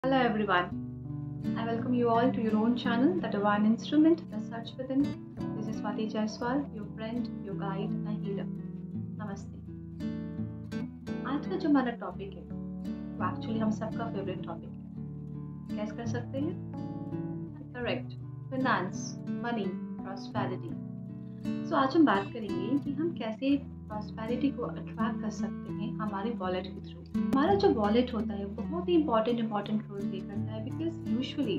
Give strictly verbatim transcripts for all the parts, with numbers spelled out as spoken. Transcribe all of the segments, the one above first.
Hello everyone. I welcome you all to your own channel, The Divine Instrument, The Search Within. This is Swati Jaiswal, your friend, your guide and healer. नमस्ते। आज का जो हमारा topic है वो actually हम सबका favourite topic है। कैसे कर सकते हैं? Correct, finance, money, prosperity. So आज हम बात करेंगे कि हम कैसे प्रॉस्पेरिटी को अट्रैक्ट कर सकते हैं हमारे वॉलेट के थ्रू। हमारा जो वॉलेट होता है बहुत ही इंपॉर्टेंट इंपॉर्टेंट रोल प्ले करता है, बिकॉज यूजुअली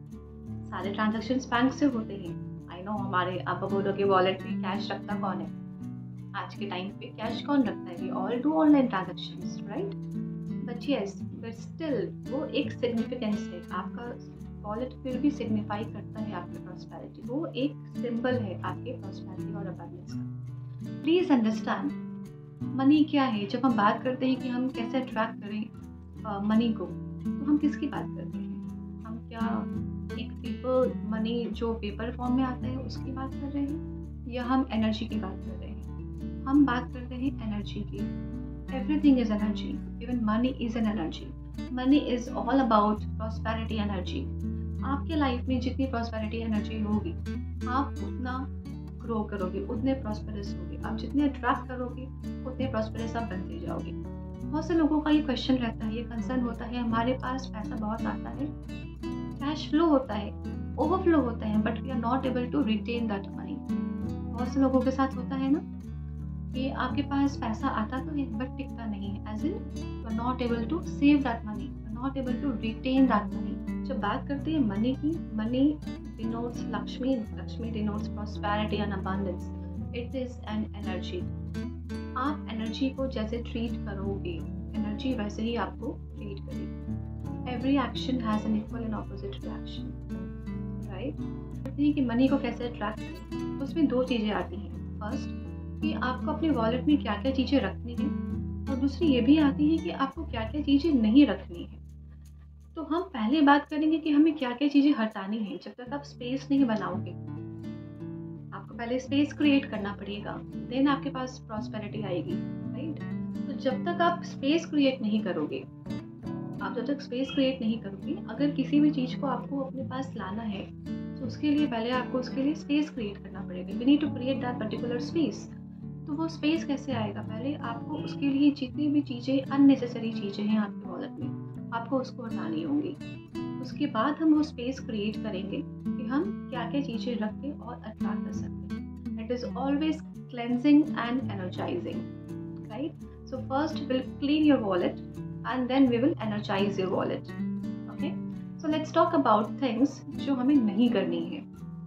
सारे ट्रांजैक्शंस बैंक से होते हैं। आई नो हमारे आप बोलोगे वॉलेट में कैश रखता कौन है? आज के टाइम पे कैश कौन रखता है? We all do online transactions, right? But yes, but still वो एक सिग्निफिकेंस है। आपका वॉलेट फिर भी सिग्निफाई करता है आपकी प्रॉस्पेरिटी। वो एक सिंबल है आपके प्रॉस्पेरिटी और अबंडेंस का। प्लीज अंडरस्टैंड मनी क्या है। जब हम बात करते हैं कि हम कैसे अट्रैक्ट करें मनी को, तो हम किसकी बात करते हैं? हम क्या एक पेपर मनी जो पेपर फॉर्म में आता है उसकी बात कर रहे हैं, या हम एनर्जी की बात कर रहे हैं? हम बात करते हैं एनर्जी की। Everything is energy, even money is an energy. Money is all about prosperity energy. आपके लाइफ में जितनी प्रॉस्पेरिटी एनर्जी होगी, आप उतना ग्रो करोगे, उतने प्रॉस्पेरस होगे। आप जितने अट्रैक्ट करोगे उतने प्रॉस्पेरस आप बनते जाओगे। बहुत से लोगों का ये क्वेश्चन रहता है, ये कंसर्न होता है, हमारे पास पैसा बहुत आता है, कैश फ्लो होता है, ओवरफ्लो होता है, but we are not able to retain that money. बहुत से लोगों के साथ होता है ना कि आपके पास पैसा आता तो है बट टिकता नहीं है, as in you are not able to save that money, you are not able to retain that money. जब बात करते हैं मनी की, money denotes Lakshmi, Lakshmi denotes prosperity and abundance. It is an energy. आप energy को जैसे treat करोगे, energy वैसे ही आपको ट्रीट करेगी। Every action has an equal and opposite reaction, right? कहते हैं कि मनी को कैसे अट्रैक्ट करें, तो उसमें दो चीज़ें आती हैं। फर्स्ट कि आपको अपने वॉलेट में क्या क्या चीज़ें रखनी है, और दूसरी ये भी आती है कि आपको क्या क्या चीज़ें नहीं रखनी है। तो हम पहले बात करेंगे कि हमें क्या क्या चीज़ें हटानी है। जब तक आप स्पेस नहीं बनाओगे, आपको पहले स्पेस क्रिएट करना पड़ेगा, देन आपके पास प्रॉस्पेरिटी आएगी, राइट? तो जब तक आप स्पेस क्रिएट नहीं करोगे, आप जब तक स्पेस क्रिएट नहीं करोगे, अगर किसी भी चीज़ को आपको अपने पास लाना है तो उसके लिए पहले आपको उसके लिए स्पेस क्रिएट करना पड़ेगा। We need to create that particular space. तो वो स्पेस कैसे आएगा? पहले आपको उसके लिए जितनी भी चीज़ें अननेसेसरी चीज़ें हैं आपके वॉलेट में, आपको उसको हटानी होंगी। उसके बाद हम वो स्पेस क्रिएट करेंगे कि हम क्या क्या चीज़ें रख के और अट्रैक्ट कर सकते हैं। It is always cleansing and energising, right? So first will clean your wallet and then we will energise your wallet. Okay, so let's talk about things जो हमें नहीं करनी है।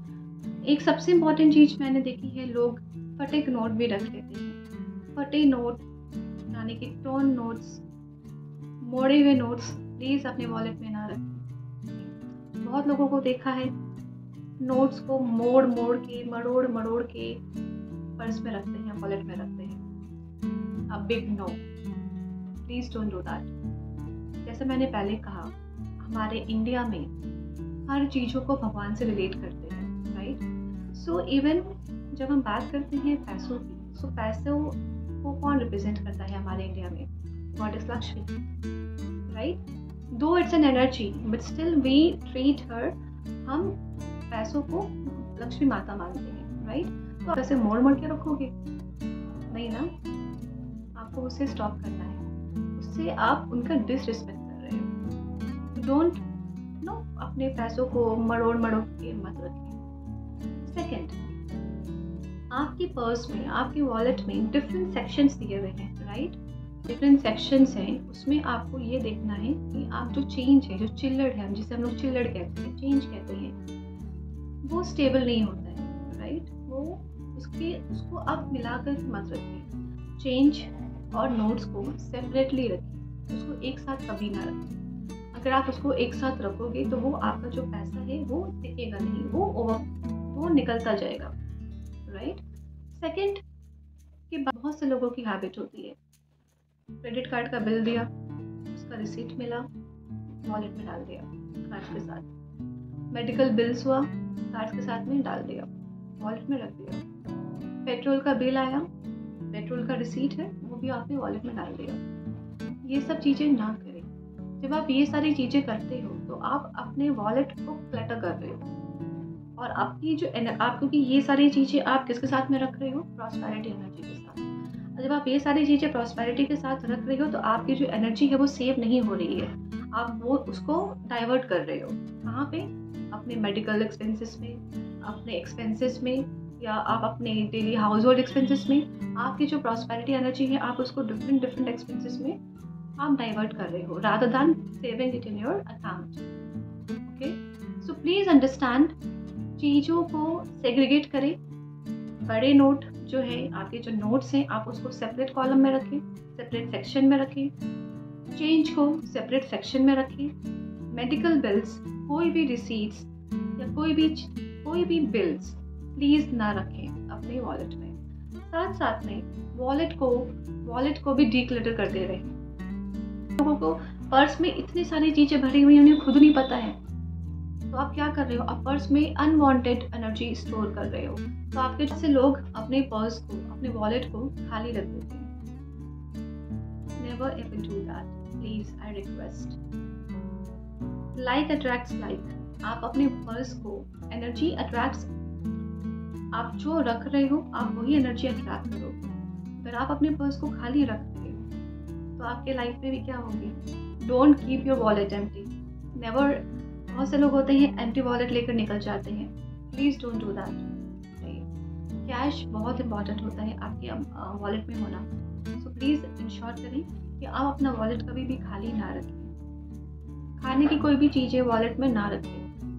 एक सबसे इम्पॉर्टेंट चीज़ मैंने देखी है, लोग फटे नोट भी रख लेते हैं। फटे नोट यानी कि टोन नोट्स, मोड़े हुए नोट्स प्लीज अपने वॉलेट में ना रखें। बहुत लोगों को देखा है नोट्स को मोड़ मोड़ के, मरोड़ मरोड़ के पर्स में रखते हैं, वॉलेट में रखते हैं। A big no, please don't do that. जैसे मैंने पहले कहा, हमारे इंडिया में हर चीज़ों को भगवान से रिलेट करते हैं, राइट? सो इवन जब हम बात करते हैं पैसों की, सो पैसों को कौन रिप्रेजेंट करता है हमारे इंडिया में? Goddess Lakshmi, right? Though it's an energy, but still we treat her, हम पैसों को लक्ष्मी माता मानते हैं, राइट? तो ऐसे मोड़ मोड़ के रखोगे नहीं ना, आपको उससे स्टॉप करना है। उससे आप उनका डिसरिस्पेक्ट कर रहे हो। डोंट नो, अपने पैसों को मरोड़ मरोड़ के मत रखें। सेकेंड, आपके पर्स में, आपके वॉलेट में डिफरेंट सेक्शंस दिए हुए हैं, राइट? डिफरेंट सेक्शंस हैं, उसमें आपको ये देखना है कि आप जो चेंज है, जो चिल्लड़ है, जिसे हम लोग चिल्लड़ कहते हैं, चेंज कहते हैं, वो स्टेबल नहीं होता है, राइट? वो उसके उसको आप मिलाकर मत रखिए। चेंज और नोट्स को सेपरेटली रखिए, उसको एक साथ कभी ना रखें। अगर आप उसको एक साथ रखोगे तो वो आपका जो पैसा है वो टिकेगा नहीं, वो ओवर वो निकलता जाएगा, राइट? सेकेंड कि बहुत से लोगों की हैबिट होती है, क्रेडिट कार्ड का बिल दिया, उसका रिसीट मिला, वॉलेट में डाल दिया कार्ड के साथ। मेडिकल बिल्स हुआ, कार्ड के साथ में डाल दिया, वॉलेट में रख दिया। पेट्रोल का बिल आया, पेट्रोल का रिसीट है, वो भी आपने वॉलेट में डाल दिया। ये सब चीज़ें ना करें। जब आप ये सारी चीज़ें करते हो तो आप अपने वॉलेट को क्लटर कर रहे हो, और आपकी जो आप क्योंकि ये सारी चीज़ें आप किसके साथ में रख रहे हो, प्रॉस्पेरिटी एनर्जी के साथ। जब आप ये सारी चीज़ें प्रॉस्पेरिटी के साथ रख रहे हो तो आपकी जो एनर्जी है वो सेव नहीं हो रही है, आप वो उसको डाइवर्ट कर रहे हो। कहाँ पे? अपने मेडिकल एक्सपेंसेस में, अपने एक्सपेंसेस में, या आप अपने डेली हाउस होल्ड एक्सपेंसेस में। आपकी जो प्रॉस्पेरिटी एनर्जी है आप उसको डिफरेंट डिफरेंट एक्सपेंसेस में आप डाइवर्ट कर रहे हो rather than saving it in your account. Okay, so please understand, चीज़ों को सेग्रीगेट करें। बड़े नोट जो है, आपके जो नोट्स हैं, आप उसको सेपरेट कॉलम में रखें, सेपरेट सेक्शन में रखें। चेंज को सेपरेट सेक्शन में रखें। मेडिकल बिल्स, कोई भी रिसीट्स या कोई भी कोई भी बिल्स प्लीज़ ना रखें अपने वॉलेट में। साथ साथ में वॉलेट को वॉलेट को भी डीक्लटर कर दे रहे हैं। लोगों को पर्स में इतनी सारी चीज़ें भरी हुई हैं, उन्हें खुद नहीं पता है। तो आप क्या कर रहे हो, आप पर्स में अनवांटेड एनर्जी स्टोर कर रहे हो। तो आपके जैसे लोग अपने पर्स को, अपने वॉलेट को खाली रख देते हैं। Never ever do that, please I request. Like attracts like. आप अपने पर्स को, एनर्जी अट्रैक्ट्स, आप जो रख रहे हो आप वही एनर्जी अट्रैक्ट करोगे। अगर आप अपने पर्स को खाली रखते हो तो आपके लाइफ में भी क्या होगी, don't keep your wallet empty. Never, बहुत से लोग होते हैं एम्प्टी वॉलेट लेकर निकल जाते हैं, please don't do that. Cash बहुत इंपॉर्टेंट होता है आपके वॉलेट में होना, सो प्लीज इंश्योर करें कि आप अपना वॉलेट कभी भी खाली ना रखें। खाने की कोई भी चीज़ें वॉलेट में ना रखें।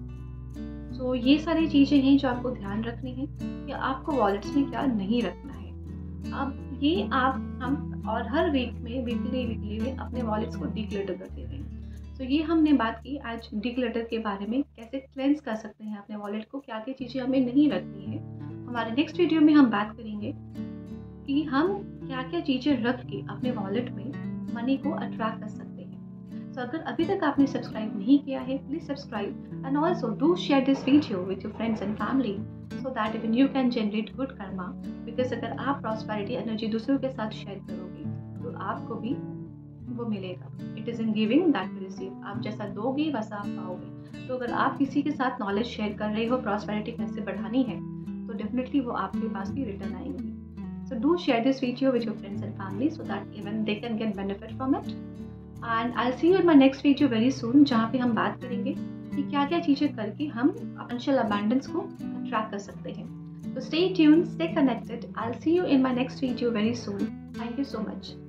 सो so, ये सारी चीज़ें हैं जो आपको ध्यान रखनी है कि आपको वॉलेट्स में क्या नहीं रखना है। अब ये आप हम और हर वीक में वीकली वीकली में अपने वॉलेट्स को डीक्लटर करते हैं। सो so, ये हमने बात की आज डीक्लटर के बारे में, कैसे क्लेंस कर सकते हैं अपने वॉलेट को, क्या क्या चीज़ें हमें नहीं रखनी है। हमारे नेक्स्ट वीडियो में हम बात करेंगे कि हम क्या क्या चीज़ें रख के अपने वॉलेट में मनी को अट्रैक्ट कर सकते हैं। सो so, अगर अभी तक आपने सब्सक्राइब नहीं किया है, please subscribe and also do share this video with your friends and family so that even you can generate good karma. Because अगर आप प्रॉस्पेरिटी एनर्जी दूसरों के साथ शेयर करोगे तो आपको भी वो मिलेगा। It is in giving that we receive. आप जैसा दोगे वैसा आप पाओगे। तो अगर आप किसी के साथ नॉलेज शेयर कर रहे हो प्रॉस्पेरिटी कैसे बढ़ानी है तो डेफिनेटली वो आपके पास भी रिटर्न आएंगी। So do share this video with your friends and family so that even they can get benefit from it. And I'll see you in my next video very soon, जहाँ पे हम बात करेंगे कि क्या क्या चीज़ें करके हम financial abundance को attract कर सकते हैं। So stay tuned, stay connected. I'll see you in my next video very soon. Thank you so much.